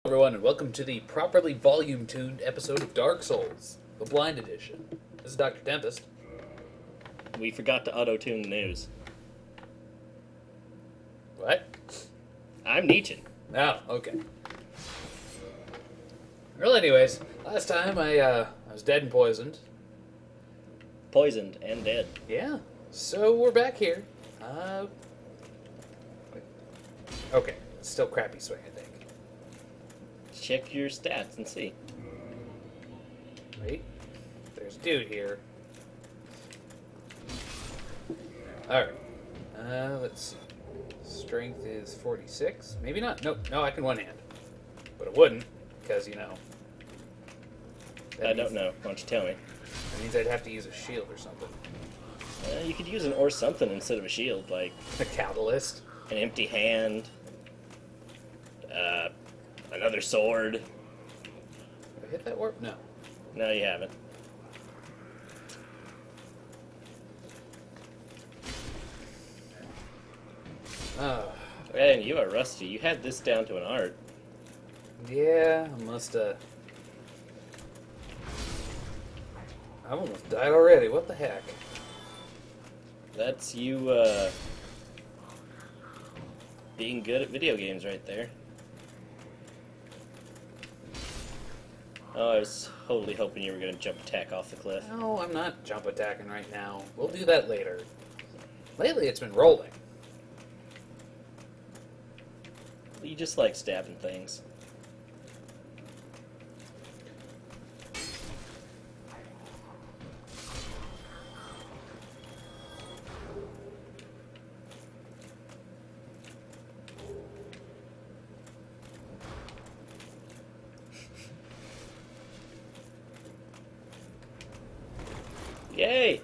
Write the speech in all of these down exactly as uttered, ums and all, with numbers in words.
Everyone, and welcome to the properly volume-tuned episode of Dark Souls, the Blind Edition. This is Doctor Tempest. We forgot to auto-tune the news. What? I'm Nietzsche. Oh, okay. Well, anyways, last time I, uh, I was dead and poisoned. Poisoned and dead. Yeah, so we're back here. Uh, okay, it's still crappy swing, I think. Check your stats and see. Wait, there's a dude here. Alright, uh, let's see. Strength is forty-six. Maybe not. Nope, no, I can one-hand. But it wouldn't, because, you know. I don't know. Why don't you tell me? That means I'd have to use a shield or something. Uh, you could use an or something instead of a shield, like A catalyst. an empty hand, uh, another sword. Did I hit that warp? No. No, you haven't. Oh. Man, you are rusty. You had this down to an art. Yeah, I must have. I almost died already. What the heck? That's you, uh, being good at video games right there. Oh, I was totally hoping you were going to jump attack off the cliff. No, I'm not jump attacking right now. We'll do that later. Lately, it's been rolling. You just like stabbing things. Yay!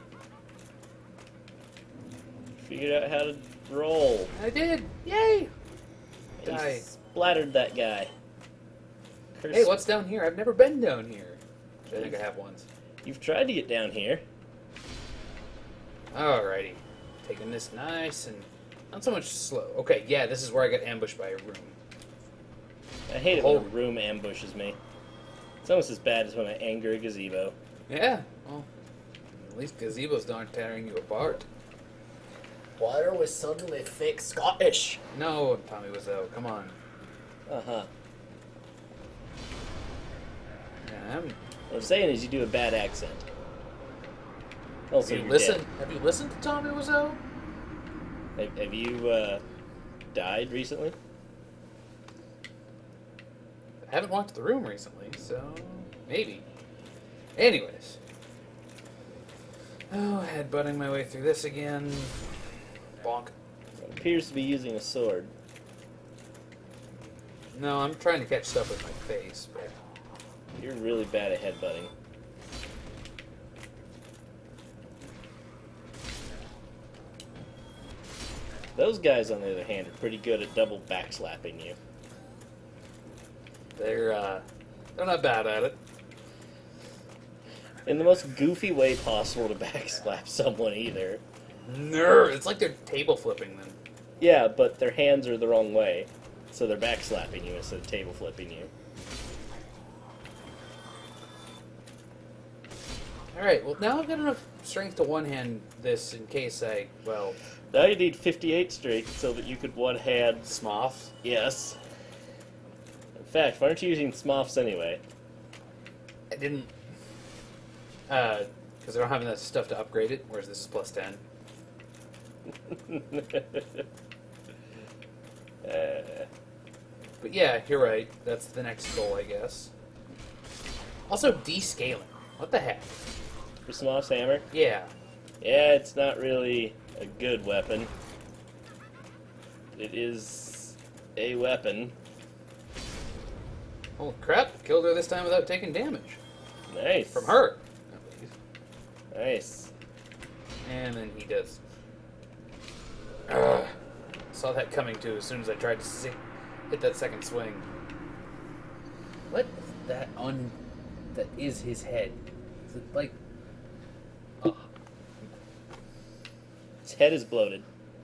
Figured out how to roll. I did! Yay! You Die. splattered that guy. Curse. Hey, what's down here? I've never been down here. I think I have once. You've tried to get down here. Alrighty. Taking this nice and not so much slow. Okay, yeah, this is where I got ambushed by a room. I hate it Oh. when a room ambushes me. It's almost as bad as when I anger a gazebo. Yeah, well, at least gazebos aren't tearing you apart. Why are we suddenly fake Scottish? No, Tommy Wiseau, come on. Uh-huh. Yeah, I'm, What I'm saying is you do a bad accent. Also, have you you're listened? dead. Have you listened to Tommy Wiseau? Have, have you, uh, died recently? I haven't walked the room recently, so maybe. Anyways. Oh, headbutting my way through this again. Bonk. It appears to be using a sword. No, I'm trying to catch stuff with my face, but You're really bad at headbutting. Those guys, on the other hand, are pretty good at double backslapping you. they're uh, they're not bad at it. In the most goofy way possible to backslap someone, either. No, it's like they're table flipping them. Yeah, but their hands are the wrong way, so they're backslapping you instead of table flipping you. Alright, well now I've got enough strength to one-hand this in case I, well, Now you need fifty-eight strength so that you could one-hand... smoff. Yes. In fact, why aren't you using smoffs anyway? I didn't, uh, because I don't have enough stuff to upgrade it, whereas this is plus ten. uh, But yeah, you're right. That's the next goal, I guess. Also, descaling. What the heck? for Smoff's hammer? Yeah. Yeah, it's not really a good weapon. It is a weapon. Holy crap, killed her this time without taking damage. Nice. From her. Nice. And then he does. Ugh. Saw that coming too as soon as I tried to si hit that second swing. What is that on... that is his head? Is it like... Ugh. His head is bloated.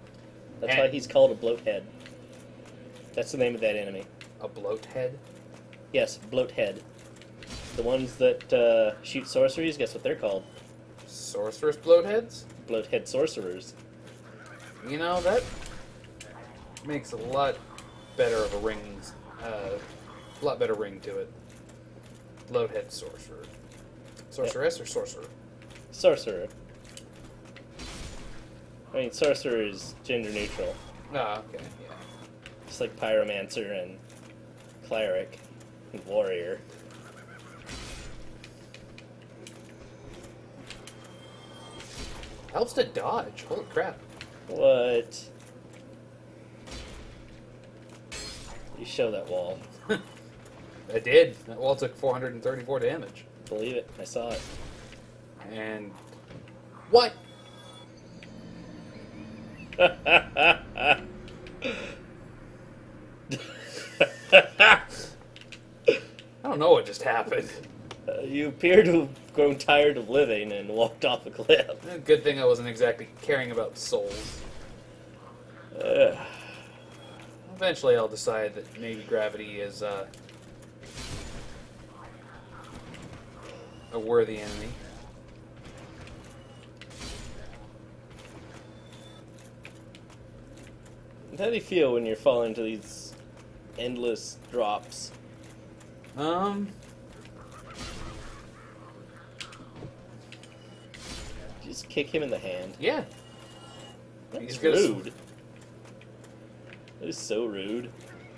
That's And- why he's called a bloathead. That's the name of that enemy. A bloat head? Yes, bloathead. The ones that uh, shoot sorceries, guess what they're called? Sorceress bloatheads? Bloathead sorcerers. You know, that makes a lot better of a ring, uh, a lot better ring to it. Bloathead sorcerer. Sorceress yep. or sorcerer? Sorcerer. I mean, sorcerer is gender neutral. Ah, okay, yeah. Just like pyromancer and cleric and warrior. Helps to dodge. Holy crap. What? You show that wall. I did. That wall took four hundred thirty-four damage. Believe it. I saw it. And... What? I don't know what just happened. Uh, you appear to have grown tired of living and walked off a cliff. Good thing I wasn't exactly caring about souls. Uh. Eventually I'll decide that maybe gravity is uh, a worthy enemy. How do you feel when you're falling into these endless drops? Um... Just kick him in the hand. Yeah. That's He's rude. That is so rude.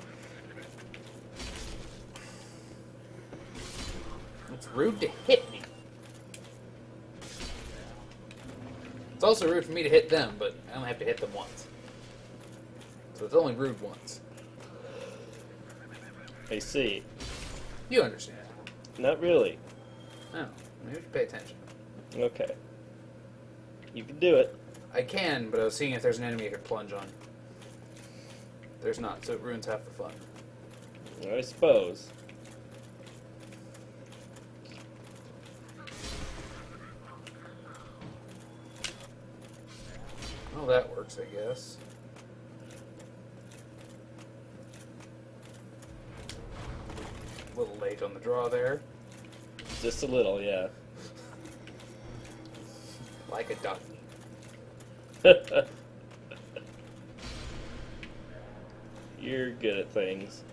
It's rude to hit me. It's also rude for me to hit them, but I only have to hit them once. So it's only rude once. I see. You understand. Not really. Oh, maybe you should pay attention. Okay. You can do it. I can, but I was seeing if there's an enemy I could plunge on. There's not, so it ruins half the fun. I suppose. Well, that works, I guess. A little late on the draw there. Just a little, yeah. Like a ducky. You're good at things.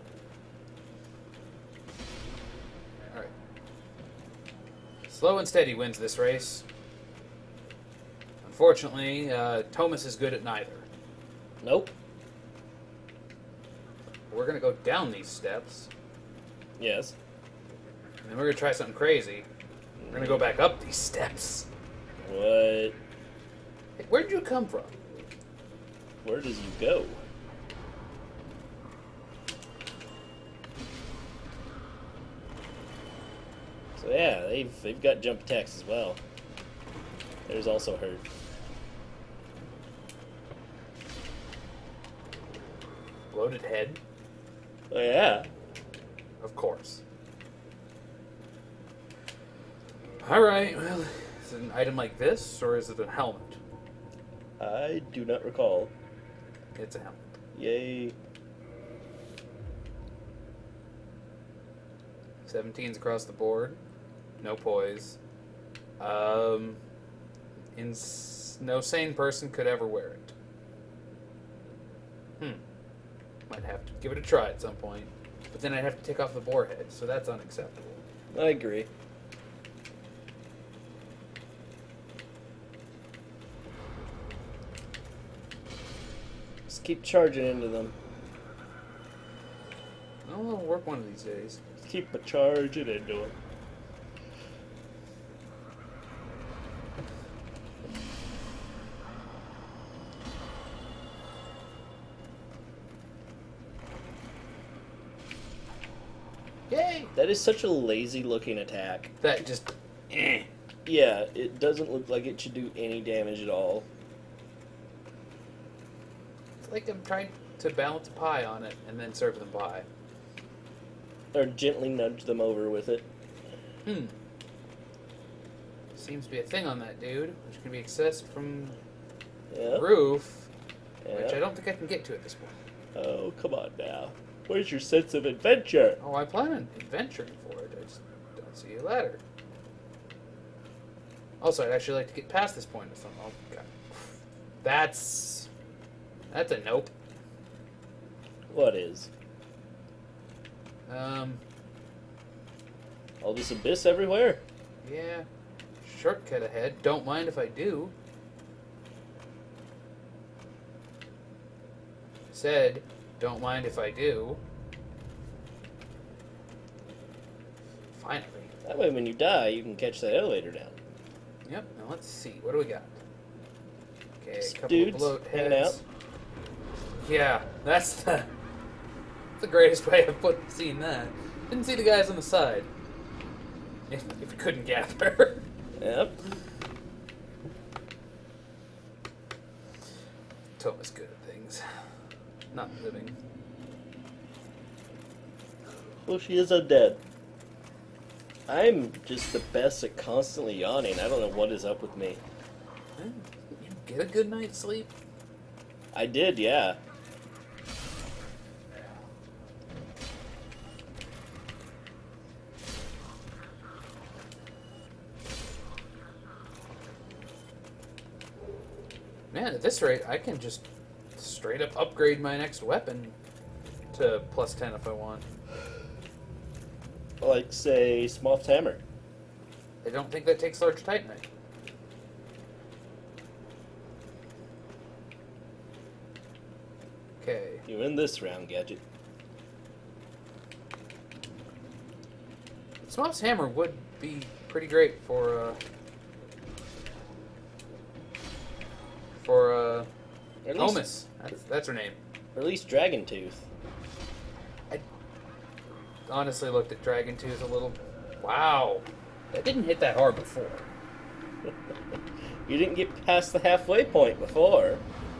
Alright. Slow and steady wins this race. Unfortunately, uh, Tomiss is good at neither. Nope. We're going to go down these steps. Yes. And then we're going to try something crazy. We're going to go back up these steps. What? Hey, where'd you come from? Where does you go? So yeah, they've they've got jump attacks as well. There's also hurt. Bloated head? Oh yeah. Of course. Alright, well, is it an item like this, or is it a helmet? I do not recall. It's a helmet. Yay. seventeens across the board. No poise. Um, ins no sane person could ever wear it. Hmm. Might have to give it a try at some point. But then I'd have to take off the boar head, so that's unacceptable. I agree. Just keep charging into them. I'll work one of these days. Just keep a charging into them. Yay! That is such a lazy looking attack. That just... Eh. Yeah, it doesn't look like it should do any damage at all. It's like I'm trying to balance a pie on it and then serve them pie. Or gently nudge them over with it. Hmm. Seems to be a thing on that dude, which can be accessed from Yep. the roof, Yep. which I don't think I can get to at this point. Oh, come on now. Where's your sense of adventure? Oh, I plan on adventuring for it. I just don't see a ladder. Also, I'd actually like to get past this point or something. Oh, God. That's... That's a nope. What is? Um... All this abyss everywhere? Yeah. Shortcut ahead. Don't mind if I do. Said, don't mind if I do. Finally. That way when you die, you can catch that elevator down. Yep, now let's see. What do we got? Okay, a couple Dudes of bloat hanging heads. out. Yeah, that's the, that's the greatest way of put, seeing that. Didn't see the guys on the side. If, if you couldn't gather. Yep. Tomiss good at things. Not living. Well, she is undead. I'm just the best at constantly yawning. I don't know what is up with me. You get a good night's sleep? I did, yeah. Man, at this rate, I can just straight up upgrade my next weapon to plus ten if I want. Like, say, Smoth's hammer. I don't think that takes large titanite. Okay. You win this round, Gadget. Smoth's hammer would be pretty great for, uh... For, uh... Or at least, Tomiss. That's, that's her name. or at least Dragon Tooth. I honestly looked at Dragon Tooth a little... Wow. That didn't hit that hard before. You didn't get past the halfway point before.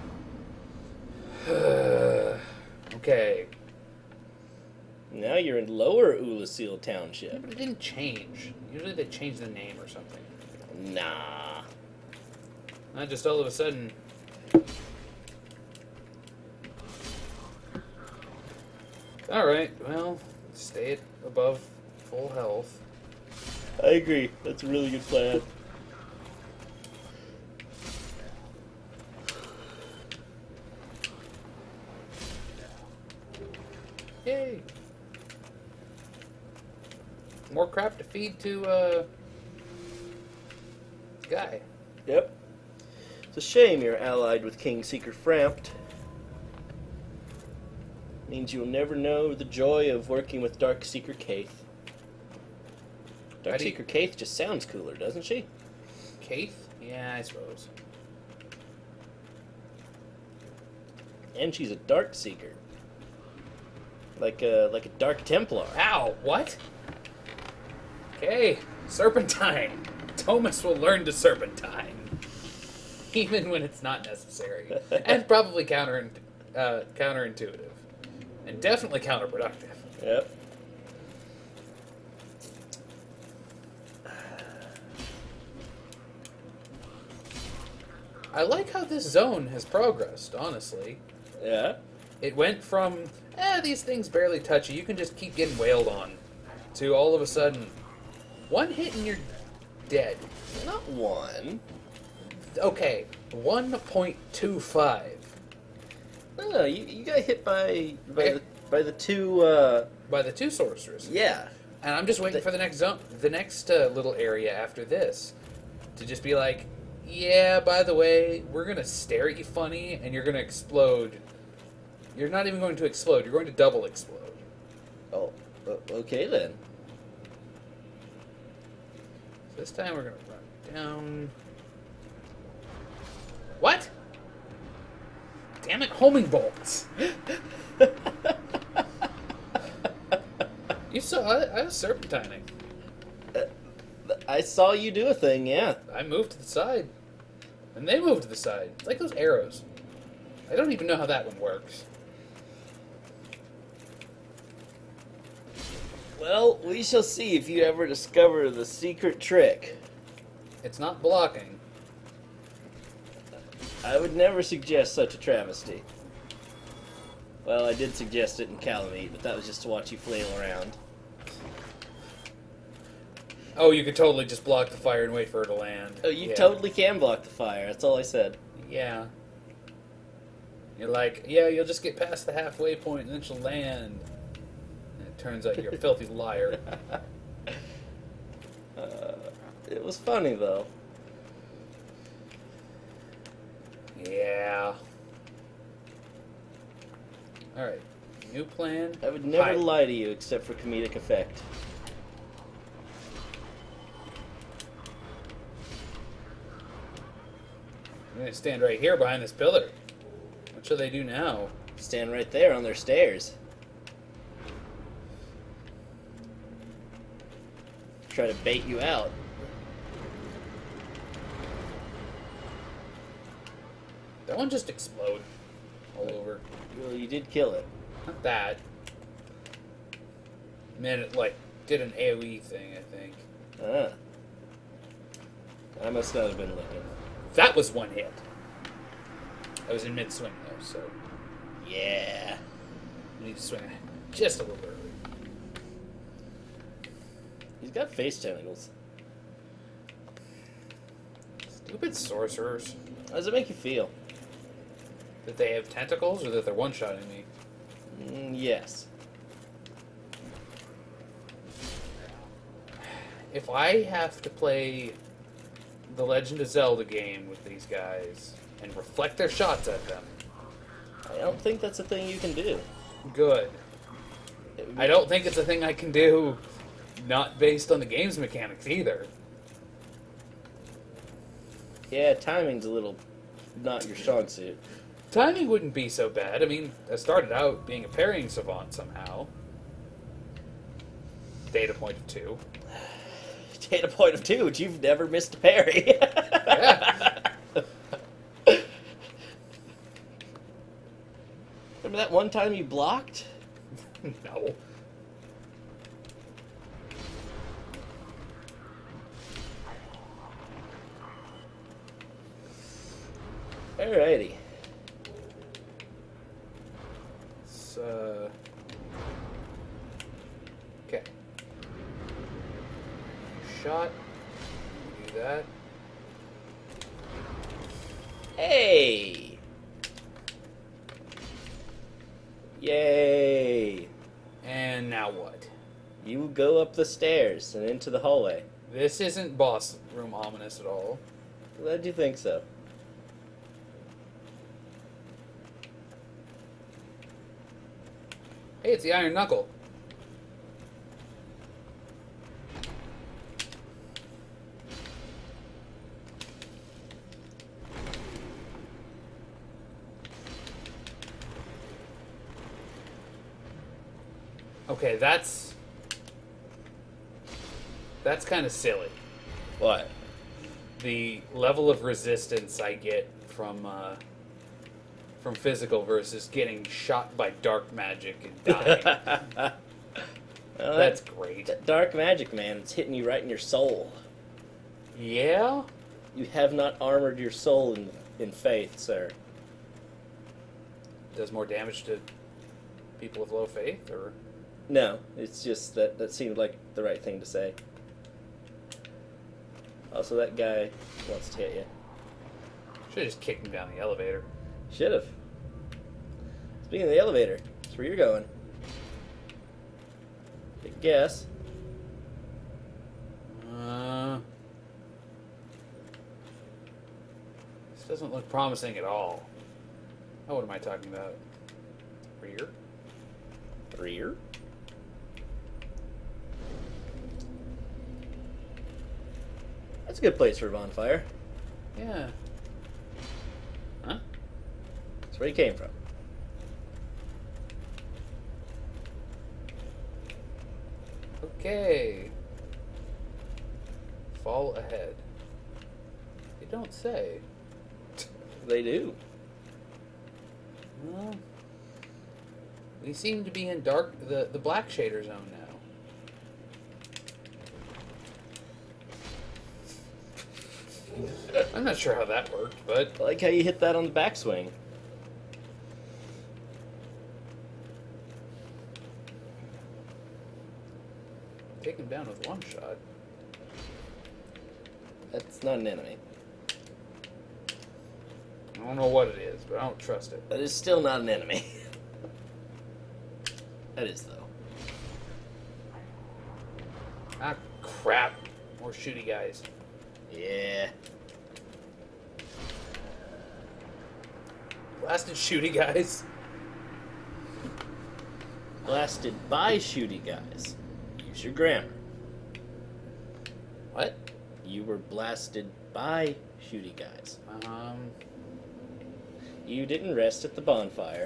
Okay. Now you're in Lower Ulasil Township. But it didn't change. Usually they change the name or something. Nah. Not just all of a sudden... Alright, well, stay at above full health. I agree. That's a really good plan. Yay! More crap to feed to, uh... Guy. Yep. It's a shame you're allied with King Seeker Frampt. Means you'll never know the joy of working with Dark Seeker Kaith. Dark do you- Seeker Kaith just sounds cooler, doesn't she? Kaith? Yeah, I suppose. And she's a Dark Seeker. Like a, like a Dark Templar. Ow! What? Okay, Serpentine. Tomiss will learn to Serpentine. Even when it's not necessary. And probably counter, uh, counterintuitive. And definitely counterproductive. Yep. I like how this zone has progressed, honestly. Yeah. It went from, eh, these things barely touch you, you can just keep getting wailed on, to all of a sudden, one hit and you're dead. Not one. Okay, one point two five. No, you, you got hit by by Okay. the, by the two. Uh, By the two sorcerers. yeah. And I'm just waiting The- for the next zone, the next uh, little area after this, to just be like, yeah, by the way, we're gonna stare at you funny, and you're gonna explode. You're not even going to explode. You're going to double explode. Oh, o- okay then. So this time we're gonna run down. What? Damn it, homing bolts! You saw I, I was serpentining. I saw you do a thing, yeah. I moved to the side. And they moved to the side. It's like those arrows. I don't even know how that one works. Well, we shall see if you ever discover the secret trick. It's not blocking. I would never suggest such a travesty. Well, I did suggest it in Calamite, but that was just to watch you flail around. Oh, you could totally just block the fire and wait for it to land. Oh, you yeah. totally can block the fire. That's all I said. Yeah. You're like, yeah, you'll just get past the halfway point and then she'll land. And it turns out you're a filthy liar. uh, it was funny, though. Yeah. Alright. New plan. I would never Hide. lie to you except for comedic effect. I'm going to stand right here behind this pillar. What shall they do now? Stand right there on their stairs. Try to bait you out. That one just explode all over. Well, you did kill it. Not that. Man, it like did an AoE thing, I think. Ah. I must not have been looking. That was one hit. I was in mid-swing, though, so... Yeah. I need to swing just a little early. He's got face tentacles. Stupid sorcerers. How does it make you feel? That they have tentacles, or that they're one-shotting me? Mm, yes. If I have to play the Legend of Zelda game with these guys and reflect their shots at them... I don't think that's a thing you can do. Good. I don't think it's a thing I can do not based on the game's mechanics either. Yeah, timing's a little not your strong suit. Timing wouldn't be so bad. I mean, I started out being a parrying savant somehow. Data point of two. Data point of two, but you've never missed a parry. Yeah. Remember that one time you blocked? No. Alrighty. It's, uh... Okay. Shot. Do that. Hey! Yay! And now what? You go up the stairs and into the hallway. This isn't boss room ominous at all. Glad you think so. Hey, it's the Iron Knuckle. Okay, that's... That's kind of silly. What? The level of resistance I get from, uh... from physical versus getting shot by dark magic and dying. Well, That's great. that dark magic, man. It's hitting you right in your soul. Yeah? You have not armored your soul in, in faith, sir. Does more damage to people with low faith, or... No, it's just that that seemed like the right thing to say. Also, that guy wants to hit you. Should've just kicked him down the elevator. Should have. Speaking of the elevator, that's where you're going. Big guess. Uh... This doesn't look promising at all. Oh, what am I talking about? Rear? Rear? That's a good place for a bonfire. Yeah. Huh? That's where he came from. Okay. Fall ahead. You don't say. They do. Well, we seem to be in dark, the, the black shader zone now. I'm not sure how that worked, but... I like how you hit that on the backswing. Take him down with one shot. That's not an enemy. I don't know what it is, but I don't trust it. That is still not an enemy. That is, though. Ah, crap. More shooty guys. Yeah. Blasted shooty guys. Blasted by shooty guys. Use your grammar. What? You were blasted by shooty guys. Um... You didn't rest at the bonfire.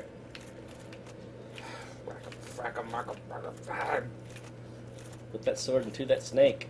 Frack 'em, frack 'em, frack 'em, frack 'em. Put that sword into that snake.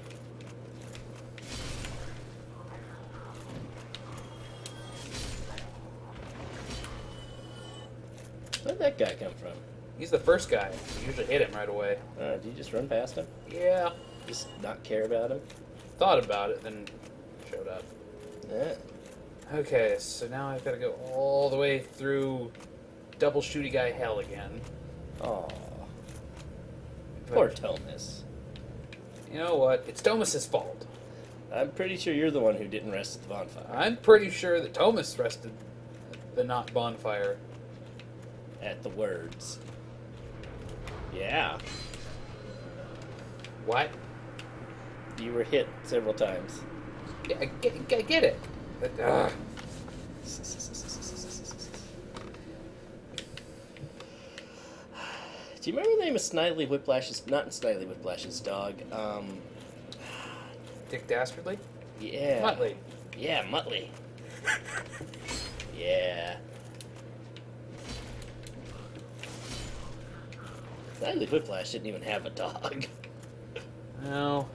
Where'd that guy come from? He's the first guy. You usually hit him right away. Uh, did you just run past him? Yeah. Just not care about him? Thought about it, then showed up. Yeah. Okay, so now I've got to go all the way through double shooty guy hell again. Aw. But Poor Tomiss. you know what? It's Tomiss's fault. I'm pretty sure you're the one who didn't rest at the bonfire. I'm pretty sure that Tomiss rested the not bonfire. At the words. Yeah. What? You were hit several times. Yeah, I get, I get it. But, uh, Do you remember the name of Snidely Whiplash's... Not Snidely Whiplash's dog. Um... Dick Dastardly? Yeah. Muttley. Yeah, Muttley. Yeah. Snidely Whiplash didn't even have a dog. No.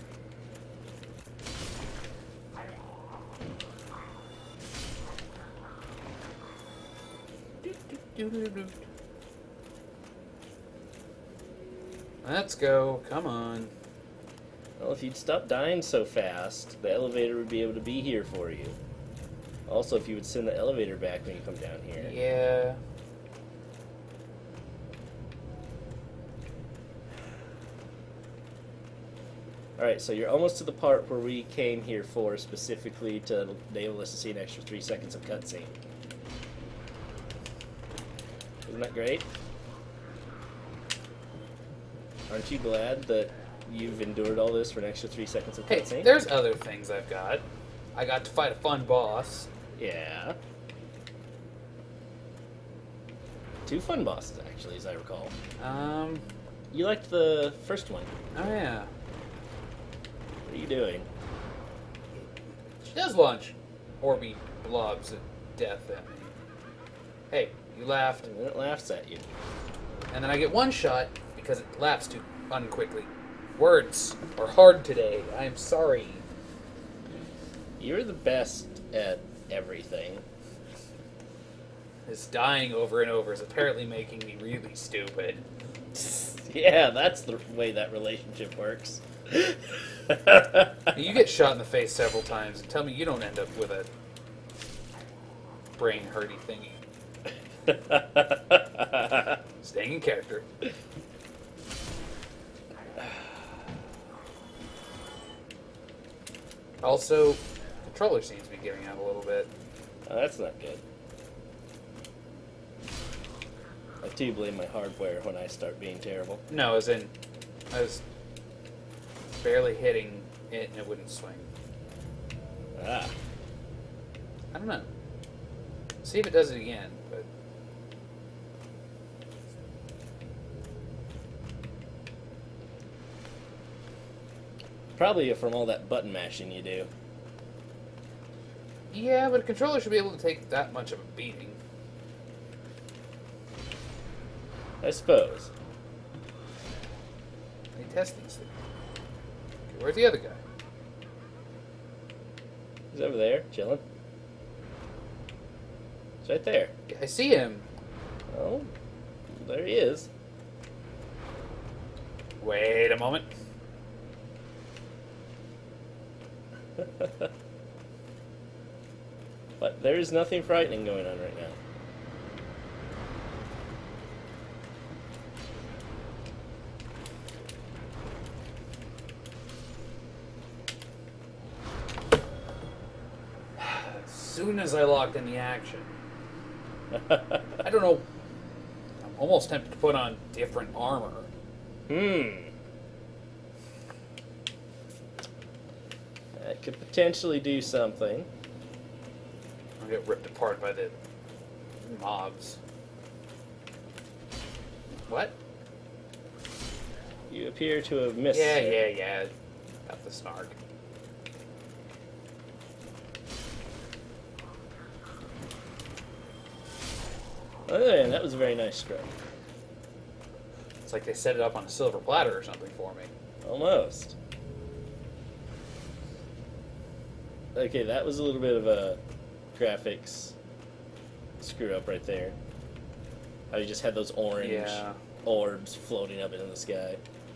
Let's go. Come on. Well, if you'd stop dying so fast, the elevator would be able to be here for you. Also, if you would send the elevator back when you come down here. Yeah. Alright, so you're almost to the part where we came here for, specifically to enable us to see an extra three seconds of cutscene. Isn't that great? Aren't you glad that you've endured all this for an extra three seconds of Hey, cutscene? there's other things I've got. I got to fight a fun boss. Yeah. Two fun bosses, actually, as I recall. Um, You liked the first one. oh yeah. What are you doing? She does launch Orby blobs of death at me. Hey, you laughed. And then it laughs at you. And then I get one shot because it laughs too unquickly. Words are hard today. I am sorry. You're the best at everything. This dying over and over is apparently making me really stupid. Yeah, that's the way that relationship works. You get shot in the face several times and tell me you don't end up with a brain hurty thingy. Staying in character. Also, controller seems to be giving out a little bit. Oh, that's not good. I do blame my hardware when I start being terrible. No, as in, I was barely hitting it and it wouldn't swing. Ah. I don't know. See if it does it again, but... Probably from all that button mashing you do. Yeah, but a controller should be able to take that much of a beating. I suppose. They test these things. Okay, where's the other guy? He's over there, chilling. He's right there. Yeah, I see him. Oh, there he is. Wait a moment. But there is nothing frightening going on right now. soon as I locked in the action. I don't know. I'm almost tempted to put on different armor. Hmm. That could potentially do something. I'll get ripped apart by the mobs. What? You appear to have missed. Yeah, yeah, yeah. Got the snark. Oh, yeah, that was a very nice strike. It's like they set it up on a silver platter or something for me. Almost. Okay, that was a little bit of a graphics screw up right there. How you just had those orange Yeah. orbs floating up into the sky.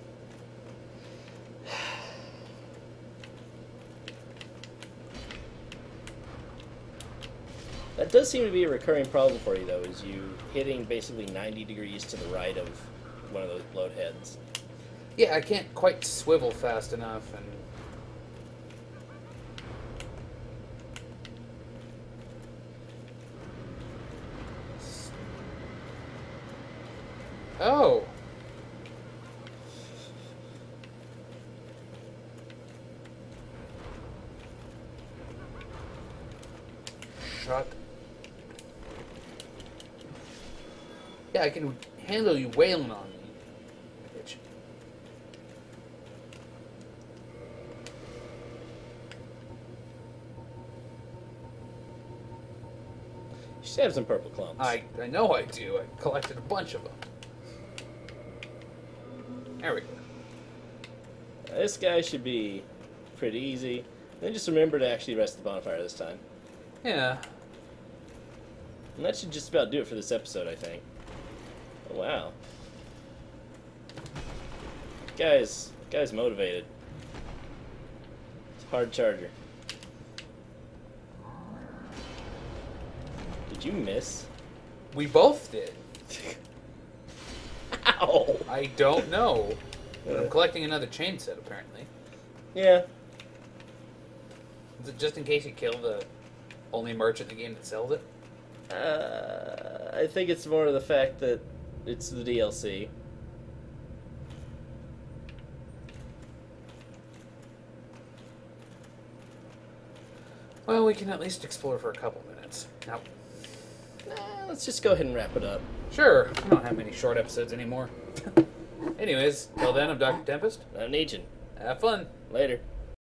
That does seem to be a recurring problem for you, though, is you hitting basically ninety degrees to the right of one of those load heads. Yeah, I can't quite swivel fast enough, and oh, shut. Yeah, I can handle you wailing on me, bitch. You should have some purple clumps. I, I know I do. I collected a bunch of them. There we go. This guy should be pretty easy. Then just remember to actually rest the bonfire this time. Yeah. And that should just about do it for this episode, I think. Oh, wow. Guy's, guy's motivated. It's a hard charger. Did you miss? We both did. Ow! I don't know. But I'm collecting another chain set, apparently. Yeah. Is it just in case you kill the only merchant in the game that sells it? Uh, I think it's more of the fact that it's the D L C. Well, we can at least explore for a couple minutes. Now, Nah, let's just go ahead and wrap it up. sure, we don't have many short episodes anymore. Anyways, till then, I'm Doctor Tempest. I'm Negian. Have fun. Later.